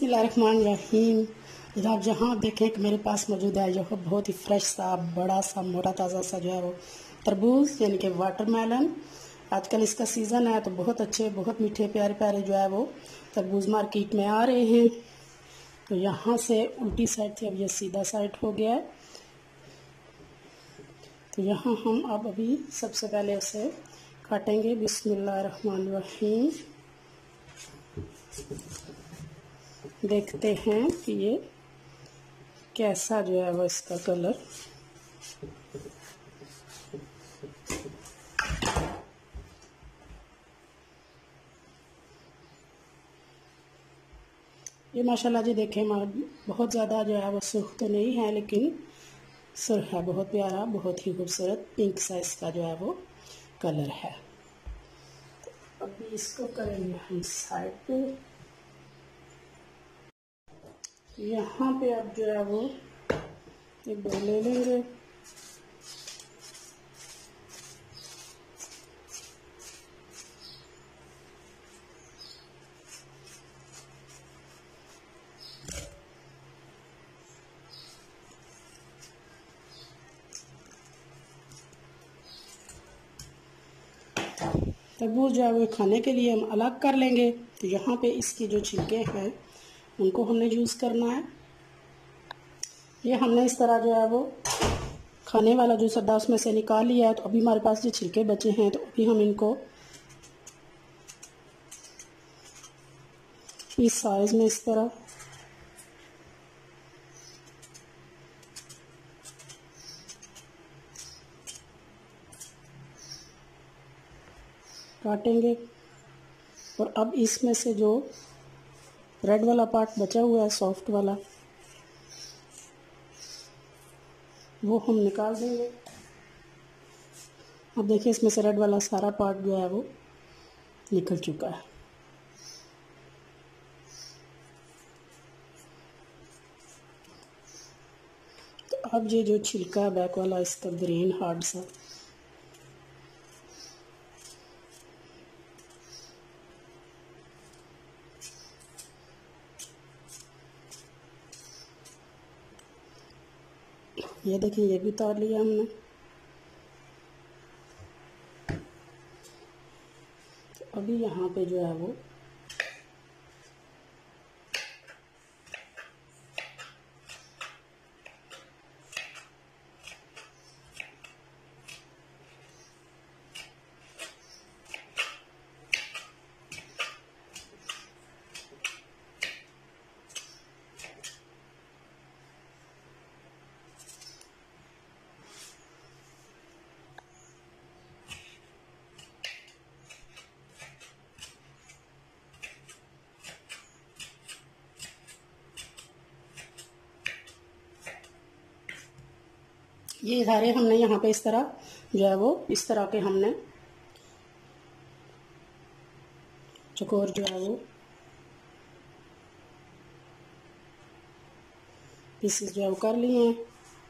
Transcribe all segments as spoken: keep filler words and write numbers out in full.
बिस्मिल्लाहिर्रहमानिर्रहीम। इधर आप जहाँ देखें कि मेरे पास मौजूद है यह बहुत ही फ्रेश सा बड़ा सा मोटा ताज़ा सा जो है वो तरबूज यानी कि वाटरमेलन। आजकल इसका सीज़न है तो बहुत अच्छे बहुत मीठे प्यारे प्यारे जो है वो तरबूज मार्केट में आ रहे हैं। तो यहाँ से उल्टी साइड थी, अब ये सीधा साइड हो गया है। तो यहाँ हम अब अभी सबसे पहले उसे काटेंगे। बिस्मिल्लाहिर्रहमानिर्रहीम। देखते हैं कि ये कैसा जो है वो इसका कलर। ये माशाल्लाह जी देखें बहुत ज़्यादा जो है वो सुर्ख तो नहीं है, लेकिन सुर्ख है, बहुत प्यारा, बहुत ही खूबसूरत पिंक सा इसका जो है वो कलर है। तो अभी इसको करेंगे हम साइड पे। यहाँ पे अब जो है वो एक दो ले लेंगे। तरबूज जो है वो खाने के लिए हम अलग कर लेंगे। तो यहाँ पे इसकी जो छिलके हैं उनको हमने यूज़ करना है। ये हमने इस तरह जो है वो खाने वाला जो सद्दा उसमें से निकाल लिया है। तो अभी हमारे पास जो छिलके बचे हैं तो अभी हम इनको इस साइज में इस तरह काटेंगे। और अब इसमें से जो रेड वाला पार्ट बचा हुआ है सॉफ्ट वाला वो हम निकाल देंगे। अब देखिए इसमें से रेड वाला सारा पार्ट जो है वो निकल चुका है। तो अब ये जो छिलका है बैक वाला इसका ग्रीन हार्ड सा ये देखिए ये भी उतार लिया हमने। तो अभी यहाँ पे जो है वो ये सारे हमने यहाँ पे इस तरह जो है वो इस तरह के हमने चकोर जो है वो पीसेस जो है वो कर लिए हैं।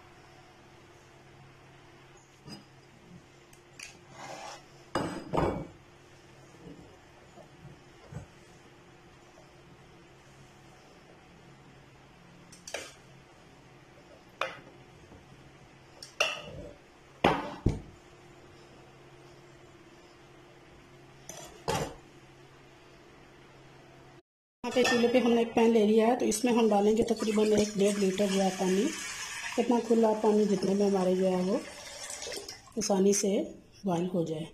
यहाँ पे चूल्हे पे हमने एक पैन ले लिया है। तो इसमें हम डालेंगे तकरीबन एक डेढ़ लीटर जो है पानी। इतना खुला पानी जितने में हमारे जो है वो आसानी से बॉयल हो जाए।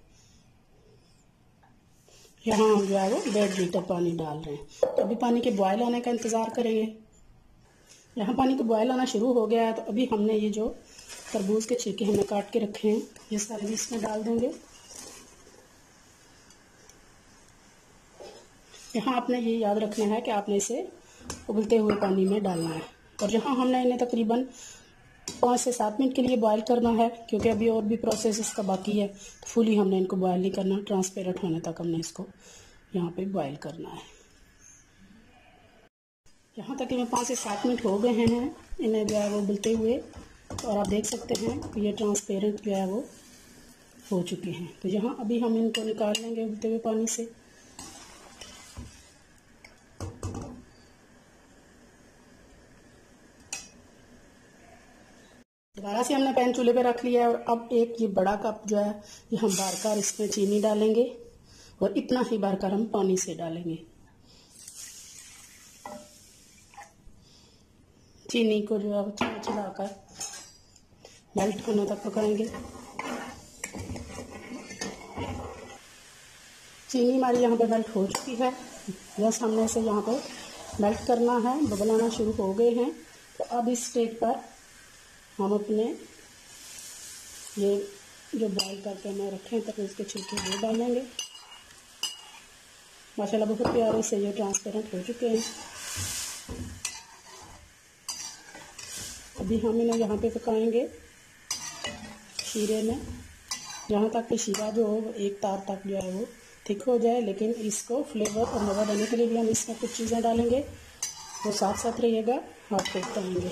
यहाँ हम जो है वो डेढ़ लीटर पानी डाल रहे हैं। तो अभी पानी के बॉयल आने का इंतज़ार करेंगे। यहाँ पानी का बॉयल आना शुरू हो गया है। तो अभी हमने ये जो तरबूज के छिलके हमने काट के रखे हैं ये सारे इसमें डाल देंगे। यहाँ आपने ये याद रखना है कि आपने इसे उबलते हुए पानी में डालना है। और यहाँ हमने इन्हें तकरीबन पाँच से सात मिनट के लिए बॉयल करना है, क्योंकि अभी और भी प्रोसेस इसका बाकी है। तो फुली हमने इनको बॉयल नहीं करना, ट्रांसपेरेंट होने तक हमने इसको यहाँ पे बॉयल करना है। यहाँ तक इन्हें पाँच से सात मिनट हो गए हैं इन्हें जो है वो उबलते हुए। और आप देख सकते हैं कि ये ट्रांसपेरेंट जो है वो हो चुके हैं। तो यहाँ अभी हम इनको निकाल लेंगे उबलते हुए पानी से। दोबारा से हमने पैन चूल्हे पे रख लिया है और अब एक ये बड़ा कप जो है ये हम बारकर इसमें चीनी डालेंगे और इतना ही बारकर हम पानी से डालेंगे। चीनी को जो है चला चलाकर मेल्ट होने तक पकाएंगे। चीनी हमारी यहाँ पे मेल्ट हो चुकी है, बस हमने इसे यहाँ पे मेल्ट करना है, बबल आना शुरू हो गए हैं। तो अब इस स्टेज पर हम अपने ये जो बॉईल करके मैं रखे तक इसके छिलके वो डालेंगे। माशाल्लाह बहुत प्यारे से ये ट्रांसपेरेंट हो चुके हैं। अभी हम इन्हें यहाँ पे पकाएंगे शीरे में, यहाँ तक कि शीरा जो हो एक तार तक जो है वो थिक हो जाए। लेकिन इसको फ्लेवर और मज़ा देने के लिए भी हम इसमें कुछ चीज़ें डालेंगे, वो साथ साथ रहिएगा, आप देखते रहेंगे।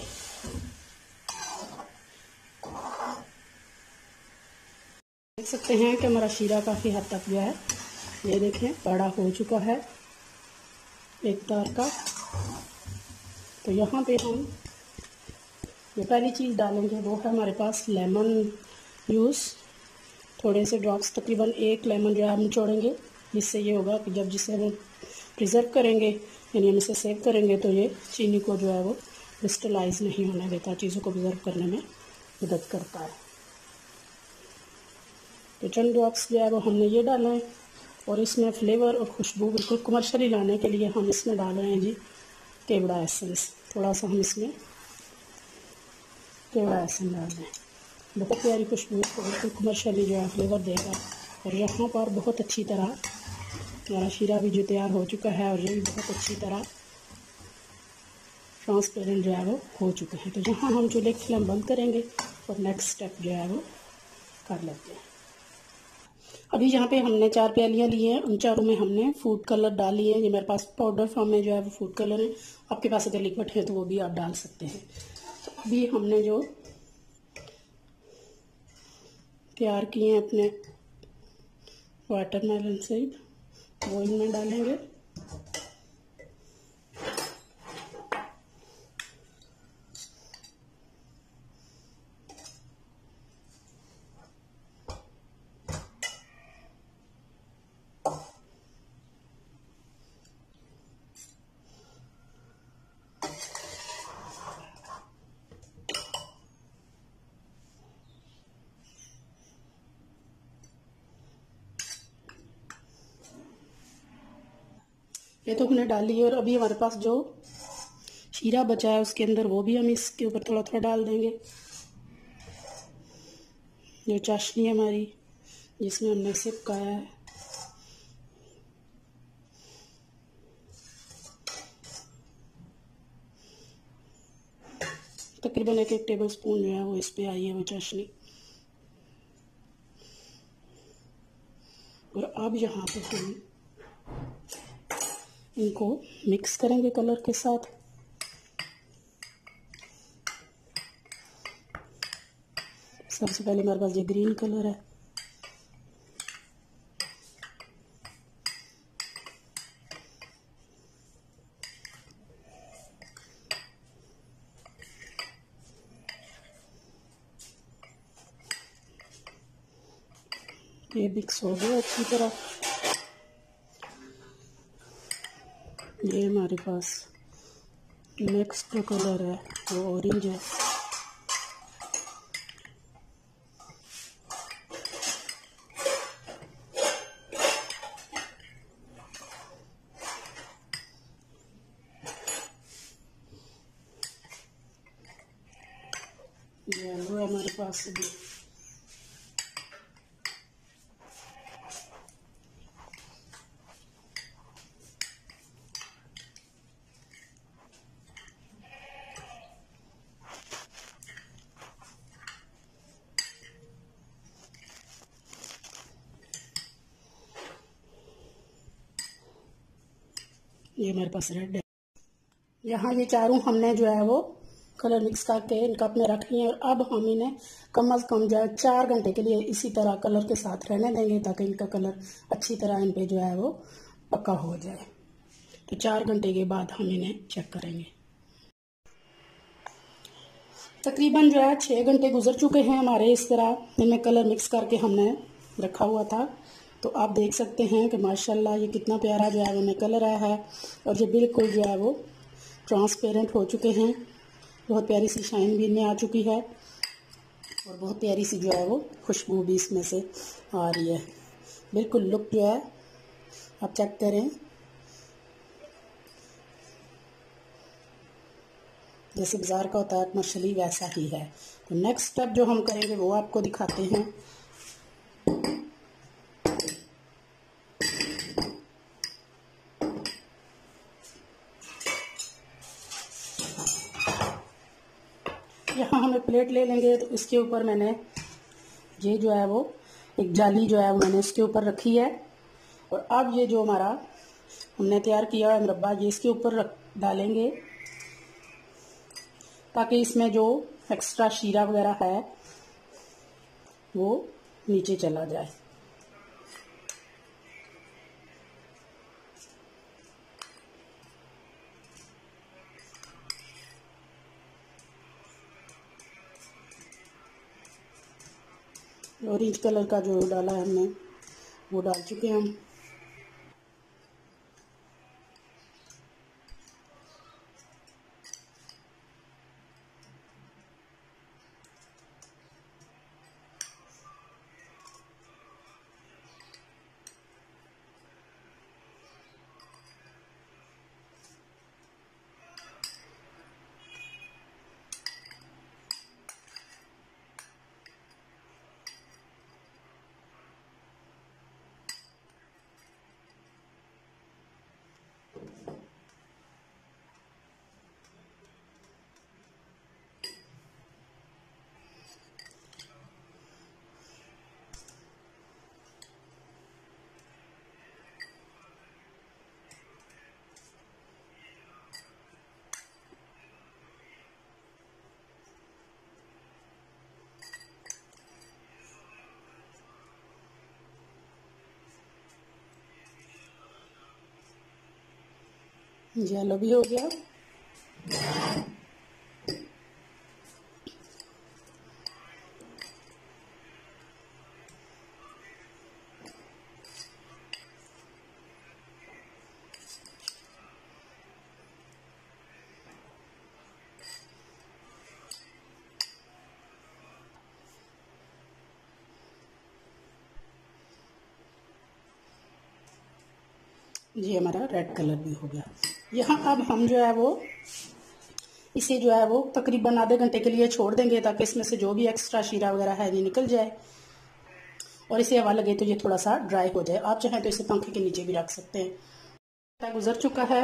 देख सकते हैं कि हमारा शीरा काफ़ी हद तक जो है ये देखें बड़ा हो चुका है एक तार का। तो यहाँ पे हम जो पहली चीज़ डालेंगे वो है हमारे पास लेमन यूज़। थोड़े से ड्रॉप्स तकरीबन एक लेमन जो है हम निचोड़ेंगे, जिससे ये होगा कि जब जिसे हम प्रिजर्व करेंगे यानी हम इसे सेव करेंगे तो ये चीनी को जो है वो क्रिस्टलाइज नहीं होने देता, चीज़ों को प्रिजर्व करने में मदद करता है। तो चंद ड्रॉप्स जो है वो हमने ये डाला है और इसमें फ्लेवर और खुशबू बिल्कुल कमर्शियली लाने के लिए हम इसमें डाल रहे हैं जी केवड़ा एसेंस। थोड़ा सा हम इसमें केवड़ा एसेंस डाल दें, बहुत प्यारी खुशबू को बिल्कुल कमर्शियली जो है फ्लेवर देगा। और यहाँ पर बहुत अच्छी तरह हमारा शीरा भी जो तैयार हो चुका है और ये भी बहुत अच्छी तरह ट्रांसपेरेंट जो है वो हो चुके हैं। तो यहाँ हम चूल्हे की फ्लेम बंद करेंगे और नेक्स्ट स्टेप जो है वो कर लेते हैं। अभी यहाँ पे हमने चार प्यालियाँ ली हैं, उन चारों में हमने फूड कलर डाल लिए हैं। ये मेरे पास पाउडर फॉर्म में जो है वो फूड कलर है, आपके पास अगर लिक्विड है तो वो भी आप डाल सकते हैं। तो अभी हमने जो तैयार किए हैं अपने वाटरमेलन सीड वो इनमें डालेंगे। ये तो हमने डाल ली है और अभी हमारे पास जो शीरा बचा है उसके अंदर वो भी हम इसके ऊपर थोड़ा थोड़ा डाल देंगे। जो चाशनी है हमारी जिसमें हमने इसे पकाया है, तकरीबन एक एक टेबल स्पून जो है वो इस पे आई है वो चाशनी। और अब यहाँ पे हम इनको मिक्स करेंगे कलर के साथ। सबसे पहले हमारे पास ये ग्रीन कलर है, ये मिक्स हो गया अच्छी तरह। ये हमारे पास नेक्स्ट जो कलर है वो ऑरेंज है। ये येलो है हमारे पास भी। ये हमारे पास रेड है। यहाँ ये चारों हमने जो है वो कलर मिक्स करके इन कप में रख लिए और अब हम इन्हें कम अज़ कम जो है चार घंटे के लिए इसी तरह कलर के साथ रहने देंगे ताकि इनका कलर अच्छी तरह इन पे जो है वो पक्का हो जाए। तो चार घंटे के बाद हम इन्हें चेक करेंगे। तकरीबन जो है छः घंटे गुजर चुके हैं हमारे। इस तरह इनमें कलर मिक्स करके हमने रखा हुआ था। तो आप देख सकते हैं कि माशाल्लाह ये कितना प्यारा जो है इनमें कलर आया है और ये बिल्कुल जो है वो ट्रांसपेरेंट हो चुके हैं। बहुत प्यारी सी शाइन भी इनमें आ चुकी है और बहुत प्यारी सी जो है वो खुशबू भी इसमें से आ रही है। बिल्कुल लुक जो है आप चेक करें, जैसे बाज़ार का होता है मछली वैसा ही है। तो नेक्स्ट स्टेप जो हम करेंगे वो आपको दिखाते हैं। यहाँ हमें प्लेट ले लेंगे तो इसके ऊपर मैंने ये जो है वो एक जाली जो है वो मैंने इसके ऊपर रखी है और अब ये जो हमारा हमने तैयार किया है मुरब्बा ये इसके ऊपर रख डालेंगे ताकि इसमें जो एक्स्ट्रा शीरा वगैरह है वो नीचे चला जाए। ऑरेंज कलर का जो डाला है हमने वो डाल चुके हैं हम। येलो भी हो गया। ये हमारा रेड कलर भी हो गया। यहाँ अब हम जो है वो इसे जो है वो तकरीबन आधे घंटे के लिए छोड़ देंगे ताकि इसमें से जो भी एक्स्ट्रा शीरा वगैरह है ये निकल जाए और इसे हवा लगे तो ये थोड़ा सा ड्राई हो जाए। आप चाहें तो इसे पंखे के नीचे भी रख सकते हैं। गुजर चुका है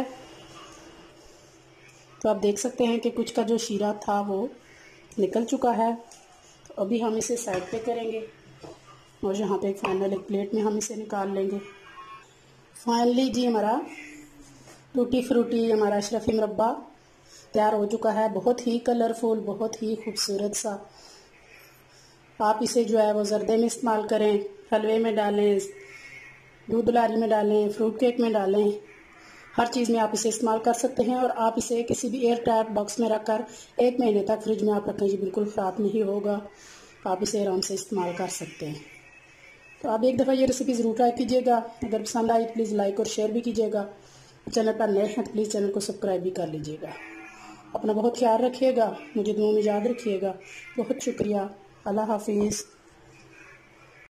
तो आप देख सकते हैं कि कुछ का जो शीरा था वो निकल चुका है। तो अभी हम इसे साइड पे करेंगे और यहाँ पे एक फाइनल एक प्लेट में हम इसे निकाल लेंगे। फाइनली जी हमारा टूटी फ्रूटी हमारा अशरफी मुरब्बा तैयार हो चुका है। बहुत ही कलरफुल, बहुत ही खूबसूरत सा। आप इसे जो है वो जर्दे में इस्तेमाल करें, हलवे में डालें, दूध लारी में डालें, फ्रूट केक में डालें, हर चीज़ में आप इसे इस्तेमाल कर सकते हैं। और आप इसे किसी भी एयर टाइट बॉक्स में रखकर एक महीने तक फ्रिज में आप रखें, ये बिल्कुल ख़राब नहीं होगा। आप इसे आराम से इस्तेमाल कर सकते हैं। तो आप एक दफ़ा ये रेसिपी ज़रूर ट्राई कीजिएगा। अगर पसंद आई प्लीज़ लाइक और शेयर भी कीजिएगा। चैनल पर नए हैं तो प्लीज़ चैनल को सब्सक्राइब भी कर लीजिएगा। अपना बहुत ख्याल रखिएगा, मुझे दुआ में याद रखिएगा। बहुत शुक्रिया। अल्लाह हाफिज़।